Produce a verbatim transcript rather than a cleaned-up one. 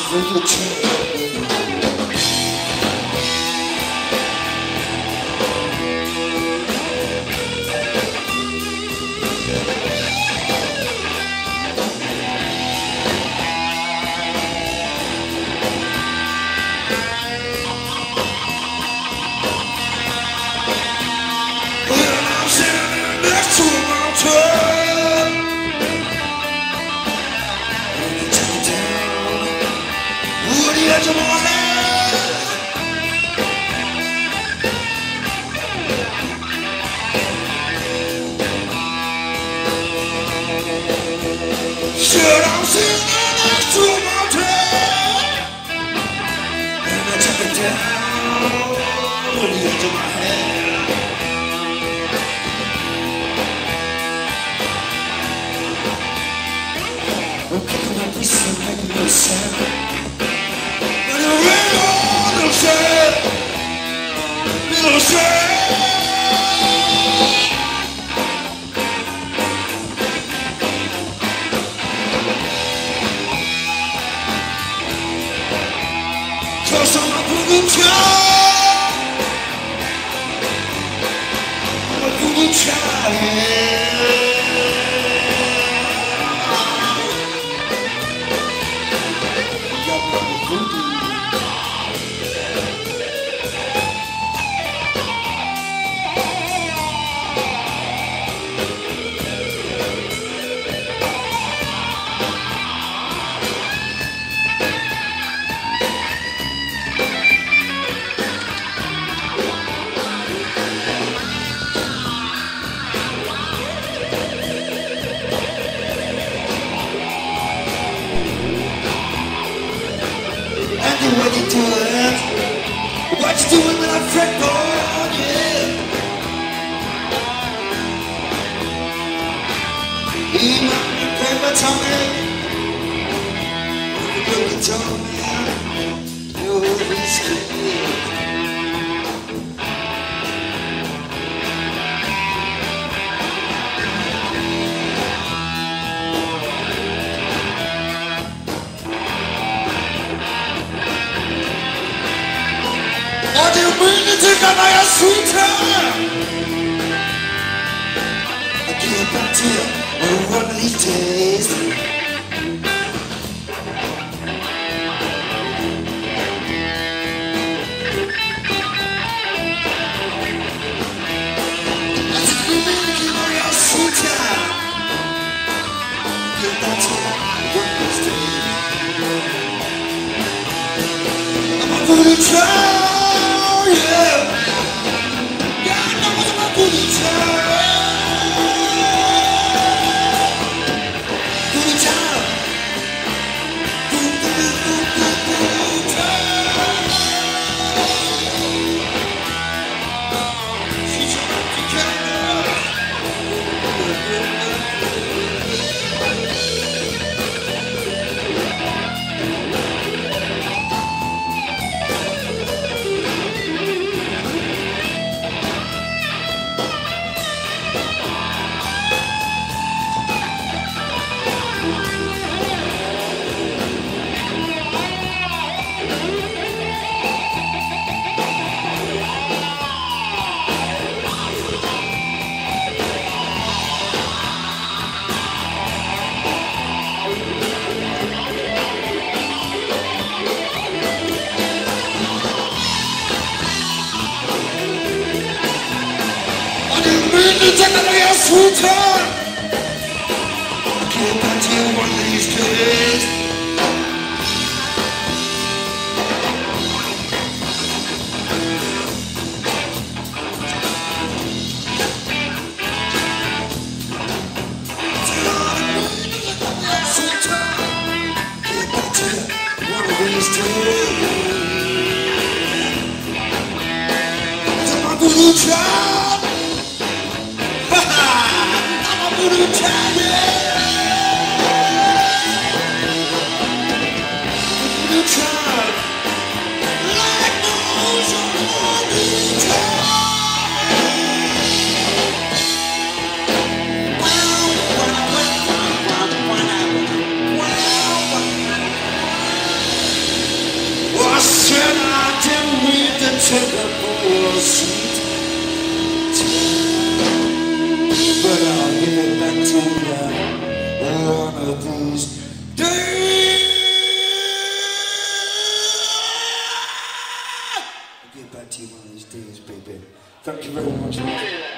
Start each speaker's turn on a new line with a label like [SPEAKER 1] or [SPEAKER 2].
[SPEAKER 1] for your change. Edge of my head. Should I'm sitting next to a mountain and I took it down on the edge of my head. I'm picking up this thing making no sound. Little sad, little sad. Cause I'm a voodoo child, I'm a voodoo child, yeah. What you doing? What you doing when I fret on you? Even you play my tummy, you can tell me you're risky. I didn't mean to take on my sweet time. I get back to you one of these days. I didn't mean to take on my sweet time. Get back to you one of these days. I'm a voodoo child. Yeah, yeah, I know what I'm gonna try. Gonna try. Gonna, gonna, gonna, gonna try. She's trying to get sweet time. I'll get back to you one of these days. Sweet time. Get back to you one of these days. I'm a voodoo child. Voodoo child, yeah. Voodoo child, like those voodoo child. Wow, wow, wow, wow, wow, wow, wow. get back to you one of these days, baby. Thank you very much.